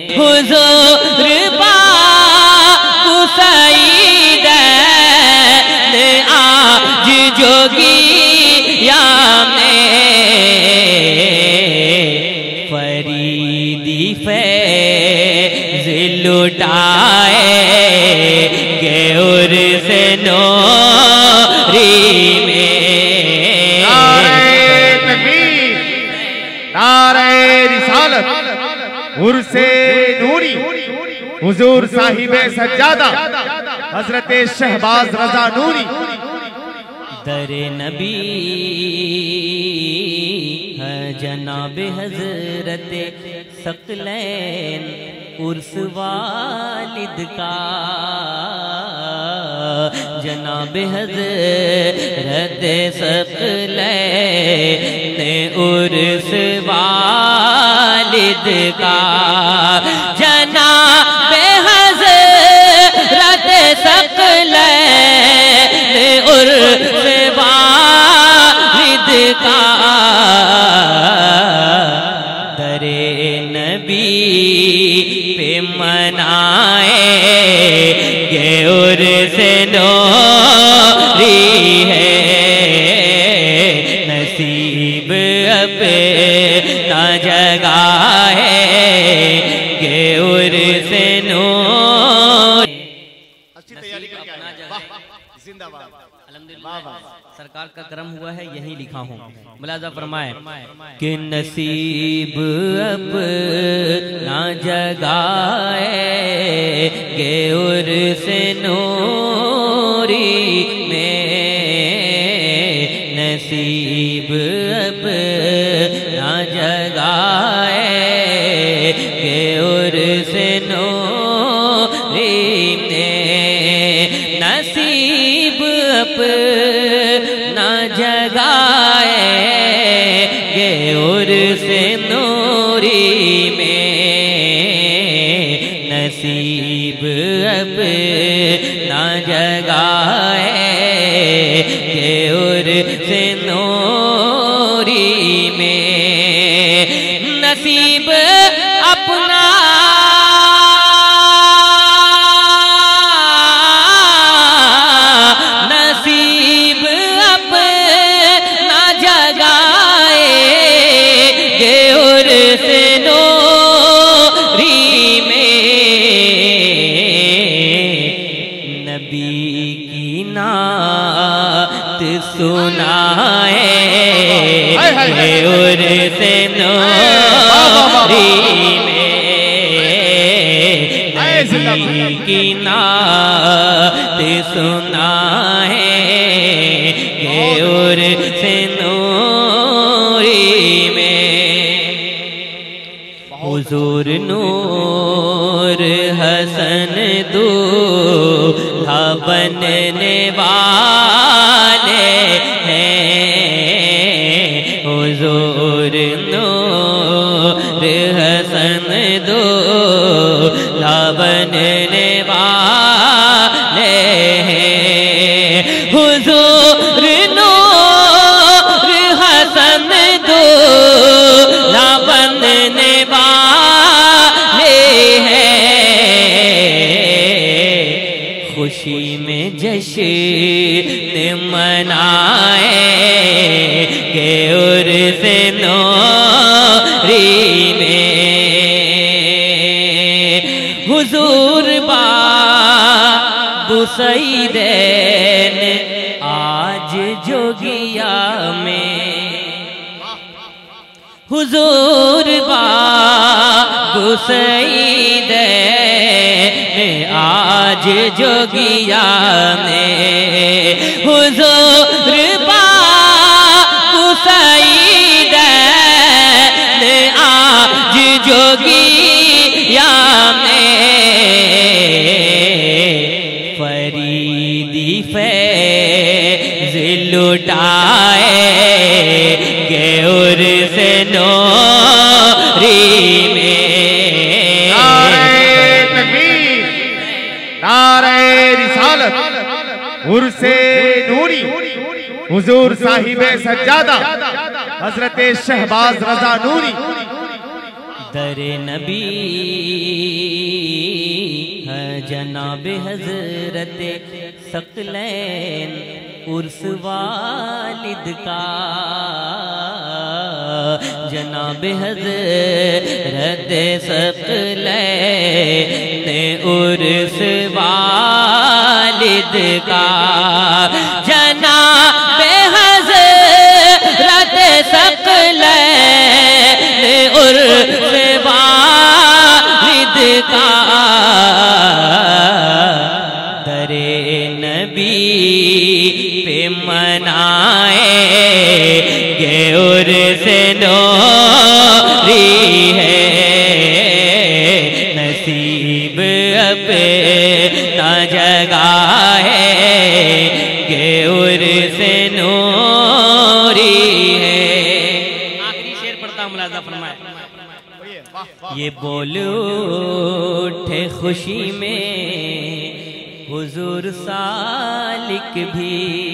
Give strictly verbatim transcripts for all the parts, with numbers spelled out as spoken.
हुजूर बाबू सईद आज जोगिया में फरीदी फैज़ लुटाए गेउर से नूरी में। नारे तकबीर, नारे रिसालत, उर्से नूरी, हुजूर साहिबे सज्जादा हजरत शहबाज रजा नूरी। दरे नबी है जनाब हजरत सकलैन उर्स वालिद का, जनाब हजरत सकलैन उर्स वालिद का, जनाब हजरत सकलैन उर्स वालिद का। दरे नबी पे मनाए गेउर से नूरी है, नसीब अपना जगा है गेउर से नूरी। अच्छी तैयारी करके आए, वाह जिंदाबाद, अल्हम्दुलिल्लाह सरकार का करम हुआ है, यही लिखा हूँ। मुलाजा फरमाए कि नसीब अपना जगाए गेउर से नूरी में, नसीब अपना जगाए गेउर से नूरी में, नसीब अपना जगाए गेउर से नूरी में, नसीब अपना जगाए गेउर से नूरी में, नसीब अपना नसीब अपना जगाए गेउर से नूरी में, नबी की नात सुनाए गेउर से नूरी में, नबी की नात सुनाए गेउर से नूरी में। हुजूर नूर हसन दूल्हा बनने वाले हैं, हुजूर नूर हसन दूल्हा बनने वाले हैं, हुजूर नूर हसन दूल्हा बनने वाले हैं, खुशी में जश्न मनाए गेउर से नूरी में, हुजूर बाबू सईदैन आज जोगिया में, हुजूर बाबू सईदैन आज जोगिया में, हुजूर बाबू सईदैन आज जोगिया में, फरीदी फैज़ लुटाए गेउर से नूरी में। नारे तकबीर, नारे रिसालत, उर्से नूरी, हुजूर साहिबे सज्जादा हजरत शहबाज रजा नूरी। दरे नबी है जनाब हजरत सकलैन उर्स वालिद का, जनाब हजरत सकलैन उर्स वालिद का, जनाब हजरत सकलैन उर्स वालिद का, दरे नबी पे मनाए गे उर्स नूरी है, नसीब अपना जगा है गे उर्स नूरी है। आखिरी शेर पढ़ता हूं, मुलाजा फरमाए। ये बोल उठे खुशी में हुजूर सालिक भी,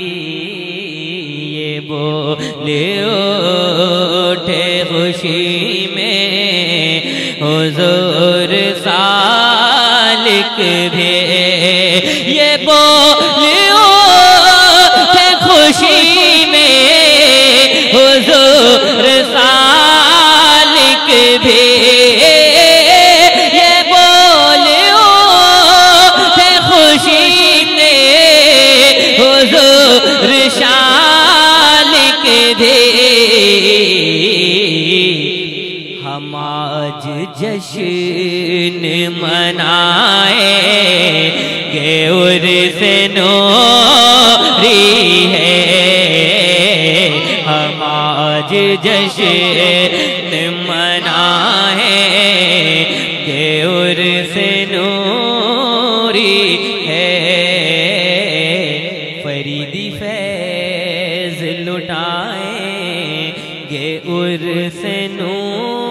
ये बोले उठे खुशी में हुजूर सालिक भी, ये बोले उठे खुशी में हुजूर सालिक भी, हम आज जश्न मनाए गे उर्स नूरी है, हम आज जश्न मनाए गे उर्स नूरी है, फरीदी फैज़ लुटाए गे उर्स नूरी